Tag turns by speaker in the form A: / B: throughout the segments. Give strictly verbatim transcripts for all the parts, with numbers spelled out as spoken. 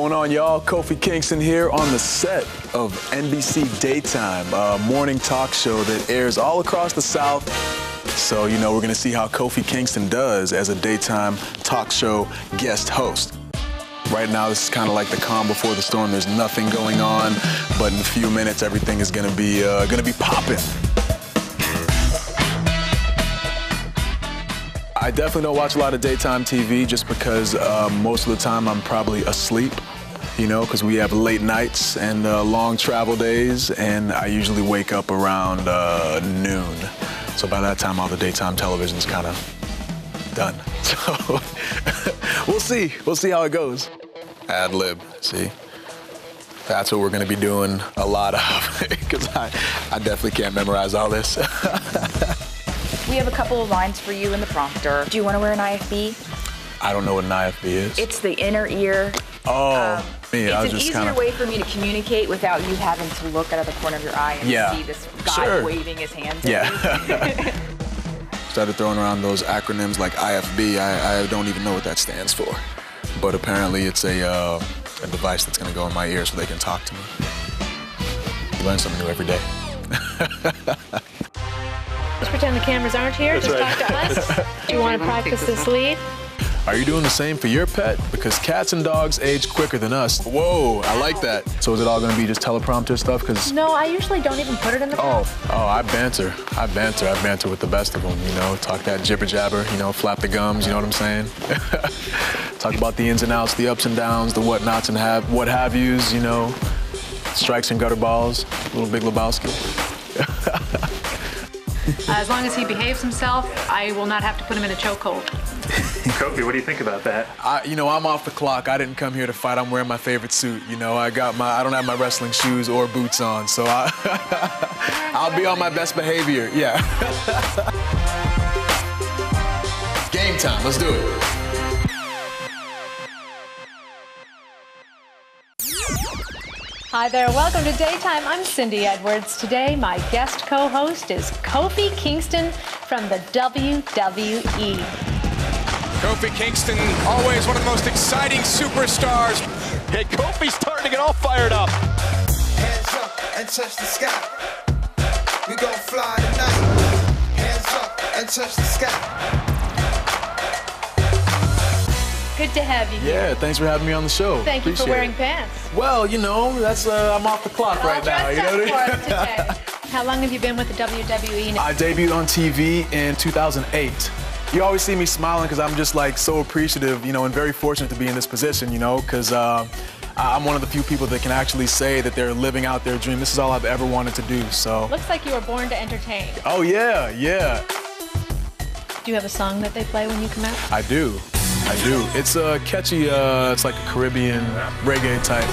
A: going on, y'all? Kofi Kingston here on the set of N B C Daytime, a morning talk show that airs all across the South. So, you know, we're going to see how Kofi Kingston does as a daytime talk show guest host. Right now, this is kind of like the calm before the storm. There's nothing going on, but in a few minutes, everything is going to be uh, going to be popping. I definitely don't watch a lot of daytime T V just because uh, most of the time I'm probably asleep, you know, because we have late nights and uh, long travel days, and I usually wake up around uh, noon. So by that time, all the daytime television's kind of done. So we'll see. We'll see how it goes. Ad lib, see? That's what we're going to be doing a lot of, because I, I definitely can't memorize all this.
B: We have a couple of lines for you in the prompter. Do you want to wear an I F B?
A: I don't know what an I F B is.
B: It's the inner ear.
A: Oh,
B: um,
A: me,
B: it's
A: I was
B: an
A: just
B: easier
A: kinda...
B: way for me to communicate without you having to look out of the corner of your eye and
A: yeah.
B: see this guy
A: sure.
B: waving his hands
A: yeah.
B: at you.
A: Started throwing around those acronyms like I F B. I, I don't even know what that stands for. But apparently it's a, uh, a device that's going to go in my ear so they can talk to me. You learn something new every day.
C: Just pretend the cameras aren't here.
A: That's
C: Just
A: right.
C: talk to us. Do you want to practice this lead?
A: Are you doing the same for your pet? Because cats and dogs age quicker than us. Whoa, I like that. So is it all going to be just teleprompter stuff? Because
C: No, I usually don't even put it in the
A: Oh, oh, I banter. I banter. I banter with the best of them, you know. Talk that jibber jabber, you know, flap the gums, you know what I'm saying? Talk about the ins and outs, the ups and downs, the whatnots and have what have yous, you know. Strikes and gutter balls, little Big Lebowski.
D: Uh, as long as he behaves himself, I will not have to put him in a chokehold.
E: Kofi, what do you think about that?
A: I, you know, I'm off the clock. I didn't come here to fight. I'm wearing my favorite suit. You know, I got my, I don't have my wrestling shoes or boots on, so I, I'll be on my best behavior. Yeah. Game time. Let's do it.
C: Hi there, welcome to Daytime. I'm Cindy Edwards. Today, my guest co-host is Kofi Kingston from the W W E.
F: Kofi Kingston, always one of the most exciting superstars.
G: Hey, Kofi's starting to get all fired up.
H: Hands up and touch the sky. We gon' fly tonight. Hands up and touch the sky.
C: Good to have you here.
A: Yeah, thanks for having me on the show.
C: Thank you
A: Appreciate
C: for wearing
A: it.
C: pants.
A: Well, you know, that's uh, I'm off the clock right now. You know what I mean?
C: Today. How long have you been with the W W E now?
A: I debuted on T V in two thousand eight. You always see me smiling because I'm just like so appreciative, you know, and very fortunate to be in this position, you know, because uh, I'm one of the few people that can actually say that they're living out their dream. This is all I've ever wanted to do, so.
C: Looks like you were born to entertain.
A: Oh, yeah, yeah.
C: Do you have a song that they play when you come out?
A: I do. I do. It's a uh, catchy, uh, it's like a Caribbean reggae type.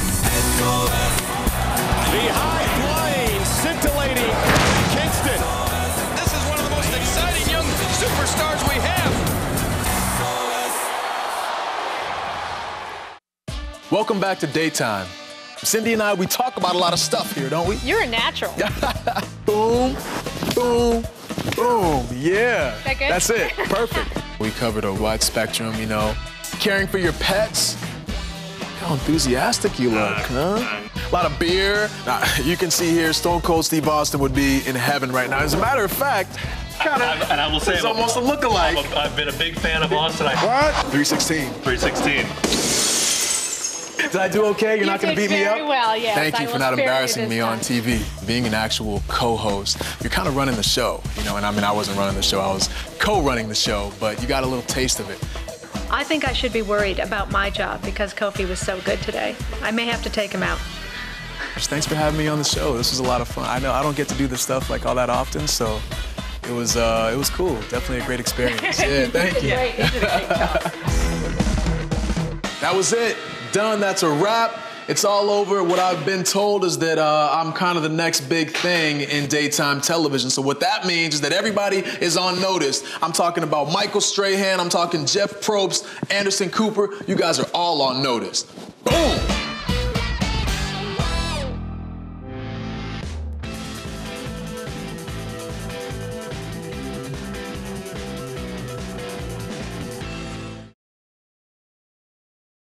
G: The high-flying, scintillating Kingston.
F: This is one of the most exciting young superstars we have.
A: Welcome back to Daytime. Cindy and I, we talk about a lot of stuff here, don't we?
C: You're a natural.
A: Boom, boom, boom. Yeah.
C: That good?
A: That's it. Perfect. We covered a wide spectrum, you know. Caring for your pets. How enthusiastic you look, huh? A lot of beer. Now, you can see here, Stone Cold Steve Austin would be in heaven right now. As a matter of fact, kind of,
E: and I will say,
A: it's almost a look-alike.
E: I'm a, I've been a big fan of Austin. I,
A: What? three sixteen.
E: three sixteen.
A: Did I do okay? You're
C: You
A: not going to
C: did
A: beat me up?
C: very well, yes.
A: Thank
C: I
A: you for
C: will
A: not
C: spare you
A: embarrassing
C: this
A: me
C: time.
A: on T V. Being an actual co-host, you're kind of running the show, you know, and I mean, I wasn't running the show, I was co-running the show, but you got a little taste of it.
D: I think I should be worried about my job because Kofi was so good today. I may have to take him out.
A: Thanks for having me on the show. This was a lot of fun. I know I don't get to do this stuff like all that often, so it was uh, it was cool. Definitely a great experience. Yeah, thank you.
C: Great. You did a great job.
A: That was it. Done. That's a wrap. It's all over. What I've been told is that uh, I'm kind of the next big thing in daytime television. So what that means is that everybody is on notice. I'm talking about Michael Strahan. I'm talking Jeff Probst, Anderson Cooper. You guys are all on notice. Boom.